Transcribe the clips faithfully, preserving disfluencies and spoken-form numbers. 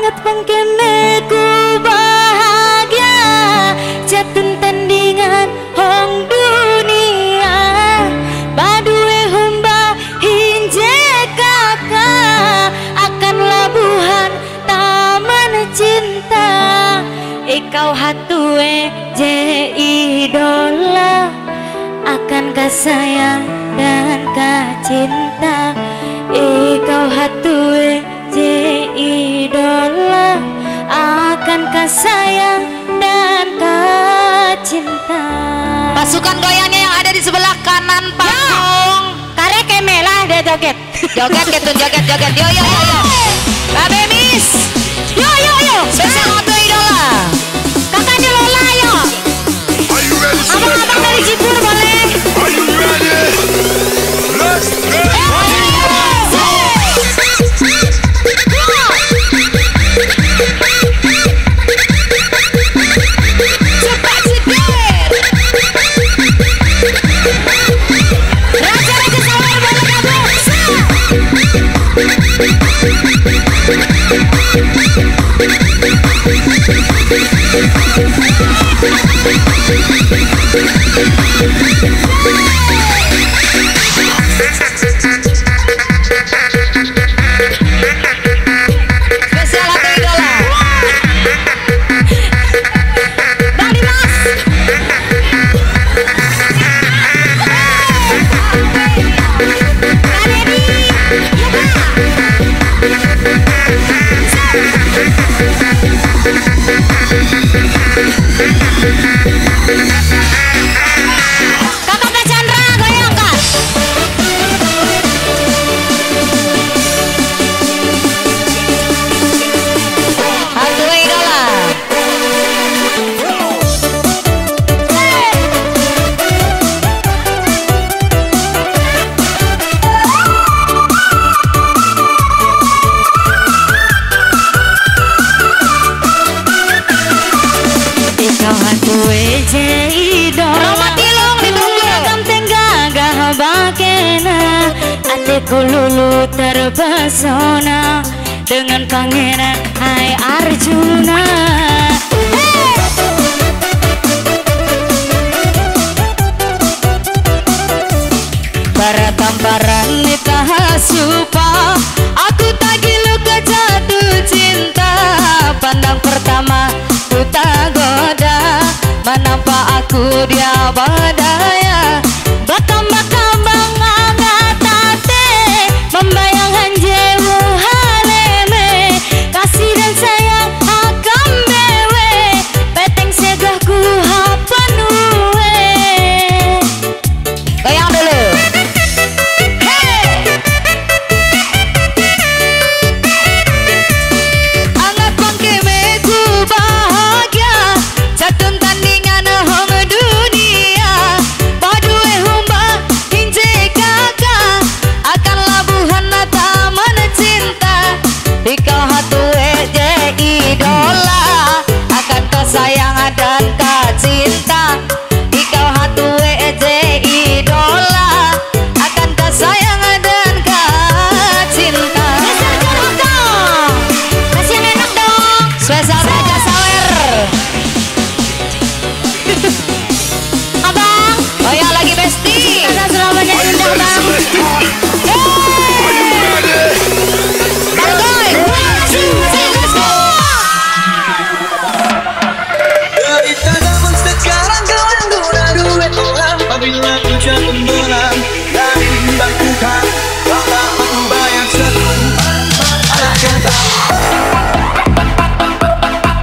Anget pengkene ku bahagia jatun tandingan hong dunia badue humba hinje kakak akan labuhan taman cinta ikau hatue je idola akan kasayang dan kacinta ikau hatue je idola akan kasayang dan kacinta. Pasukan goyangnya yang ada di sebelah kanan panggung karek kemelah dia joget joget gitu joget joget yo yo yo yo Mbak Bemis yo yo yo spesial untuk idola kakak di Lola yo abang-abang dari Cibur boleh. Are you ready? Let's go! Kakak Chandra goyang kak. hantu idola Ikau hatue je idola Romatilung ditunggu ganteng gagah bakena hatiku lulu terpesona dengan pangeran Hai Arjuna. Para tamparan nikah supa aku tak gilu ke jatuh cinta pandang pertama ku tak goda menampak aku dia badaya batang-batang bangatate membayangkan jewu haleme kasih dan sayang akan bewe peteng segahku hapanue goyang dulu angat pangkemeku bahagia jatun tandingan hong dunia padue humba hinje kakak akan labuhan taman cinta ikau hatue je idola akan kesayangan dan kacinta ikau hatue je idola akan kesayangan dan kacinta. Kasih yang enak dong spesial Raja Sawer abang goyang lagi Besti kakak selamanya Are you indah ready? bang. Let's do it! Are you ready? Argoy Let's go. Kita namun sekarang kawan guna duit orang apabila ku jatuh bolam dari bangkukan kau tak mampu bayar sekumpulan anak kata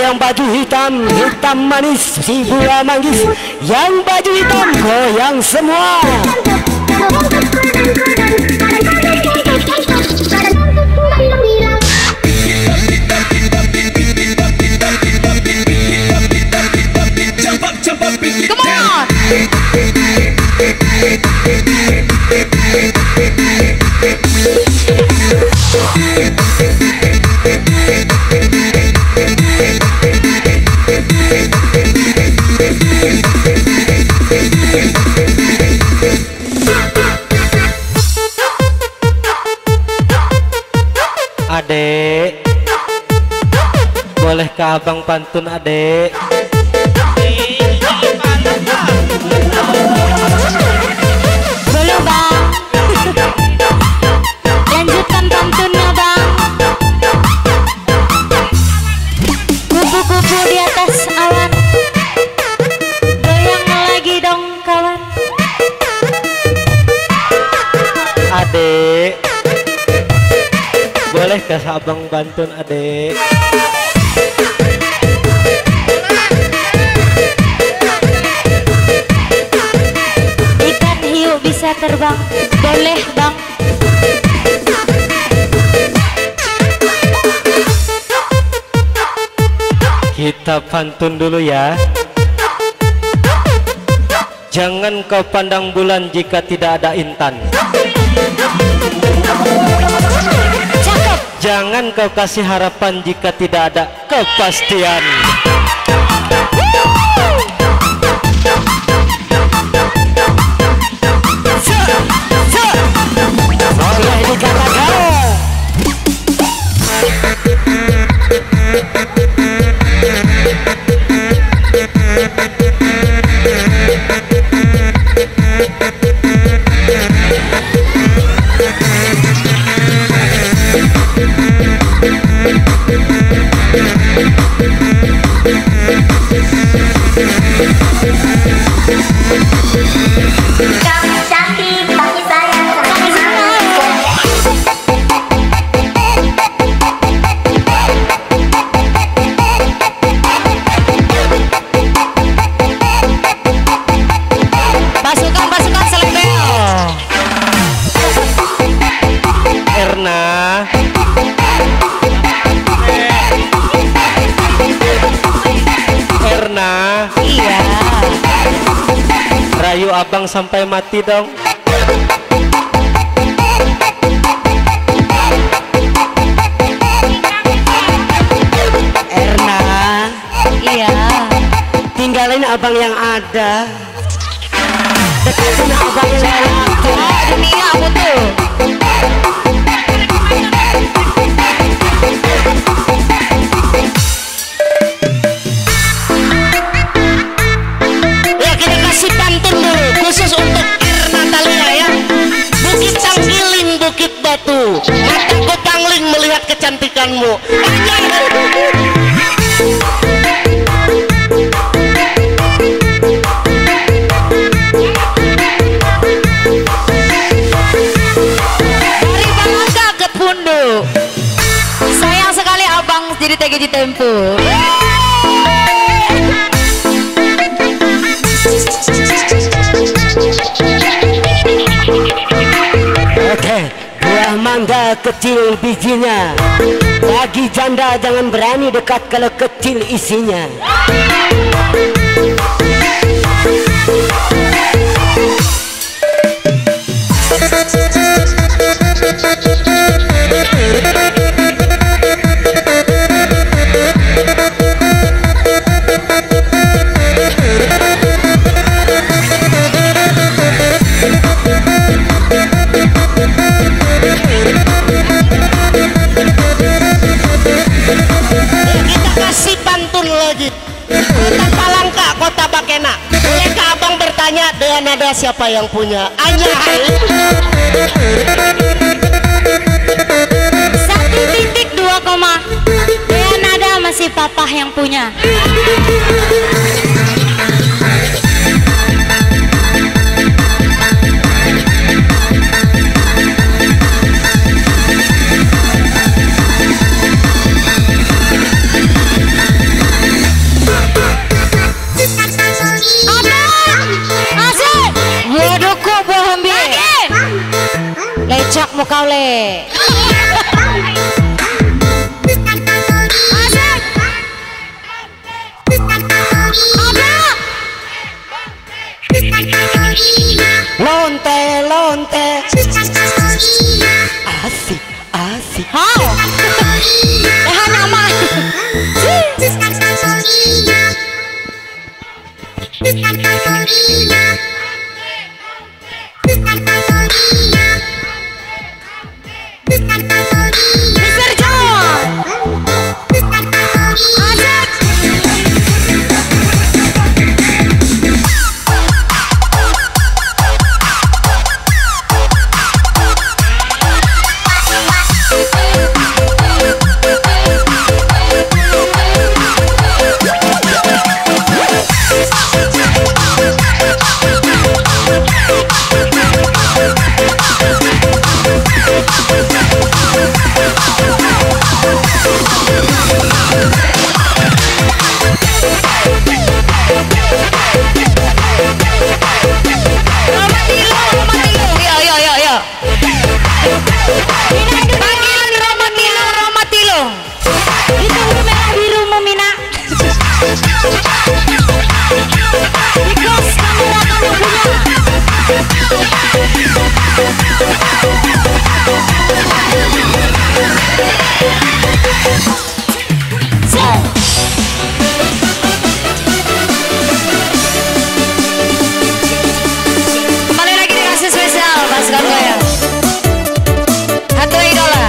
yang baju hitam, hitam manis, si buah manggis. Yang baju hitam goyang semua. Come on. Adek, bolehkah abang pantun adek? Boleh bang. Lanjutkan pantunnya bang. Kupu-kupu di atas awan, goyang lagi dong kawan. Adek, bolehkah abang pantun adek? Ikan hiu bisa terbang, boleh bang. Kita pantun dulu ya. Jangan kau pandang bulan jika tidak ada intan. Cakep. Jangan kau kasih harapan jika tidak ada kepastian. Boleh dikatakan. Kamu cantik tapi sayang sama Pasukan pasukan selebel. Erna, Erna, Iya. rayu abang sampai mati dong. Erna, Iya. tinggalin abang yang ada, deketin abang yang ada. Oh, dunia aku tuh. Ya kita kasih pantun dulu khusus untuk Erna Talia ya. Bukit Canggiling, Bukit Batu, mataku pangling melihat kecantikanmu. Dari Bangka ke Punduk. Sayang sekali abang jadi T G J Tempo. Oke, buah mangga kecil bijinya. Bagi janda jangan berani dekat kalau kecil isinya. Kita kasih pantun lagi. Kota Palangka, Kota Bakena. Bolehkah abang bertanya dengan nada siapa yang punya? Anjay. Satu titik dua koma. Dengan nada masih papah yang punya. awakmu kaule. Lonte, lonte. Asik, asik. Hao. Tahan nama. Mister John. Asik. Kembali lagi dikasih spesial Mas Gargo ya. Hatu idola.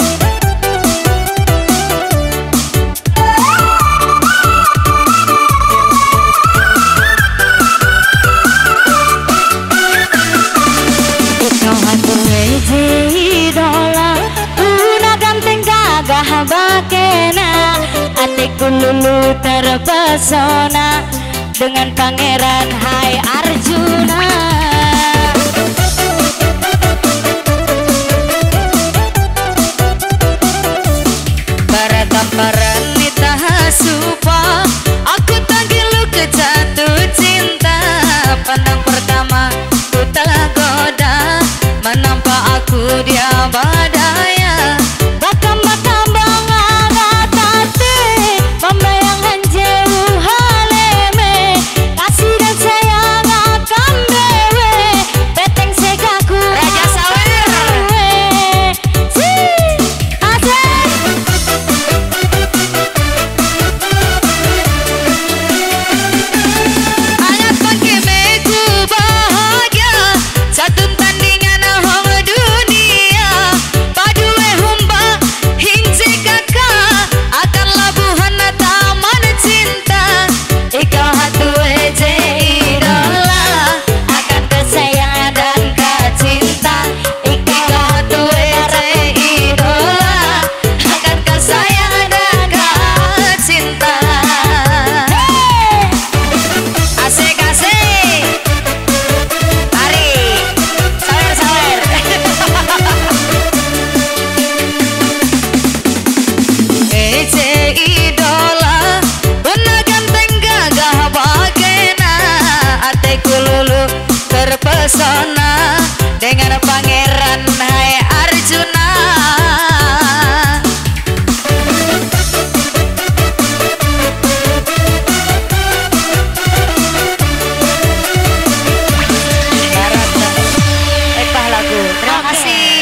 Kau hatu idola, una ganteng gagah bakena, hatiku lulu terpesona dengan pangeran Hai Arjuna. Baratamparan nita supa, aku tanggilu ke jatuh cinta. Pandang pertama ku tergoda, menampak aku dia badaya. Bakam-bakam bangat hati, membayangkan jauh haleme. Kasih dan sayang akan bewe, beteng segaku Raja Sawer. Si, asik. Angat pakai meku bahagia, satu tandingan hong dunia. Padue humba hinci kakak, akan labuhan taman cinta. Ikau hatu ece idola, akan kesayang dan kecinta. Ikau hatu ece idola, akan kesayang dan kecinta. Asik asik, tarik, sawer sawer. Ece idola, una ganteng gagah bakena, hatiku lulu terpesona dengan pangeran Hai Arjuna. Barata, eh lagu. Terima kasih.